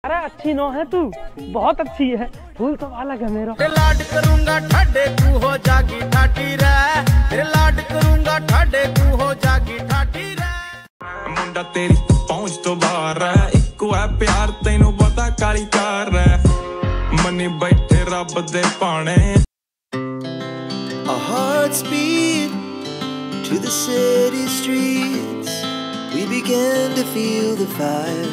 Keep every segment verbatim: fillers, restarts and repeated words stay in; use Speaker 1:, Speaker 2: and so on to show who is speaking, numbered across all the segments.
Speaker 1: अरे अच्छी नो है तू, बहुत अच्छी है, फूल तो अलग है मेरा।
Speaker 2: लाड करूंगा ठाडे तू हो जागी ठाटी रे, तेरे लाड करूंगा ठाडे तू हो जागी ठाटी रे।
Speaker 3: मुंडा तेरी पहुंच तो बाहर है, इको है प्यार तेनू पता काली कार है, मनी बैठे रब दे पाने।
Speaker 4: Our hearts beat to the city streets, we began to feel the fire.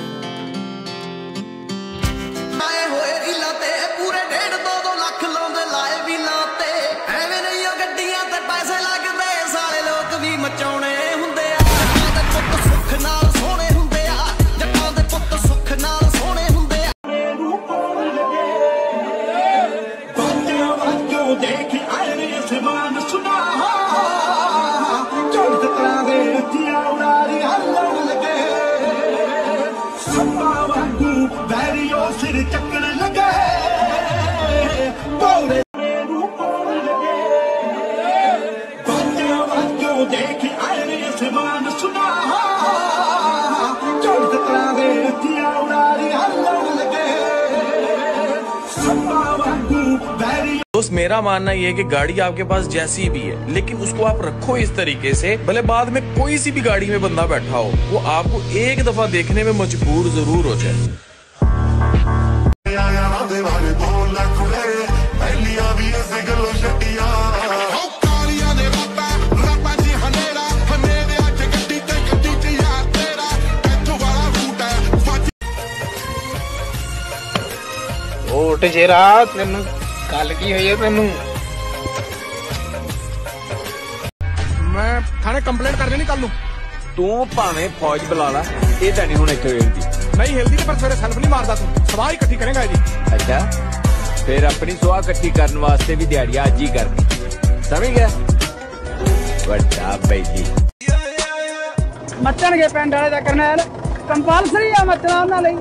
Speaker 2: ਮਚਾਉਣੇ ਹੁੰਦੇ ਆ ਜੱਟਾਂ ਦੇ ਪੁੱਤ ਸੁੱਖ ਨਾਲ ਸੋਹਣੇ ਹੁੰਦੇ ਆ, ਜੱਟਾਂ ਦੇ ਪੁੱਤ ਸੁੱਖ ਨਾਲ ਸੋਹਣੇ ਹੁੰਦੇ ਆ। ਮੈਨੂੰ ਪਾਉਣ ਲੱਗੇ ਬਾਤਾਂ ਵਾਂਗੂ ਦੇਖੀ ਆਏ ਅਸਮਾਨ ਸੁਨਾ, ਝੋਲ ਤਰਾਂ ਦੇ ਉੱਚੀਆਂ ਉਡਾਰੀ ਹੱਲਣ ਲੱਗੇ, ਸੱਪਾਂ ਵਾਂਗੂ ਵੈਰੀਓ ਸਿਰ ਚੱਕਣ ਲੱਗੇ ਬੋਲੇ। ਮੈਨੂੰ ਪਾਉਣ ਲੱਗੇ ਬਾਤਾਂ ਵਾਂਗੂ ਦੇਖੀ ਆਏ ਅਸਮਾਨ ਸੁਨਾ, ਝੋਲ ਤਰਾਂ ਦੇ ਉੱਚੀਆਂ ਉਡਾਰੀ ਹੱਲਣ ਲੱਗੇ, ਸੱਪਾਂ ਵਾਂਗੂ ਵੈਰੀਓ।
Speaker 5: दोस्त मेरा मानना ये है कि गाड़ी आपके पास जैसी भी है, लेकिन उसको आप रखो इस तरीके से, भले बाद में कोई सी भी गाड़ी में बंदा बैठा हो, वो आपको एक दफा देखने में मजबूर जरूर हो जाए।
Speaker 6: उठ जेरा तेनू गल की हुई है तेनू?
Speaker 2: मैं थाने कंप्लेंट कर देनी कल नूं।
Speaker 7: तू भावें फौज बुला ला, ये तो नहीं हुण इत्थे हिलदी।
Speaker 2: नहीं हिलदी ते पर सवेरे सेल्फ नहीं मारदा तू, सवाह इकट्ठी करेगा जी।
Speaker 7: अच्छा फिर अपनी सुहा इकट्ठी करने वास्ते भी दिहाड़ी अज ही करनी, समझ गया? वड्डा बैली
Speaker 1: मचणगे पिंड वाले दा करनैल कंपलसरी आ मचना उन्हां लई।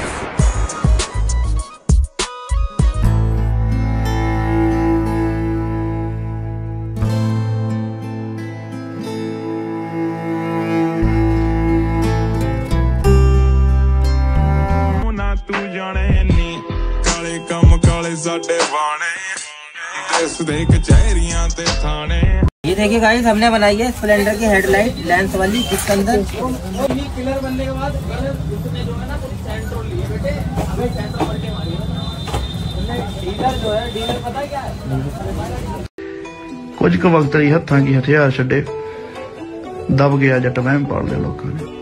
Speaker 3: तू जाने नी काले कम काले साडे वाणे, देश दे कचहरियां ते थाने।
Speaker 8: ये देखिए गाइस, हमने बनाई है स्प्लेंडर की हेडलाइट लेंस वाली, जिसके अंदर
Speaker 1: किलर बनने के बाद इसमें जो है ना सेंट्रोल लिए बेटे, हमें सेंट्रोल करके मारिए। डीलर जो है, डीलर पता क्या है,
Speaker 9: कुछ क वक्त ही हत्थां की हथियार छड्डे, दब गया जट वहम पाल दे लोकां ने।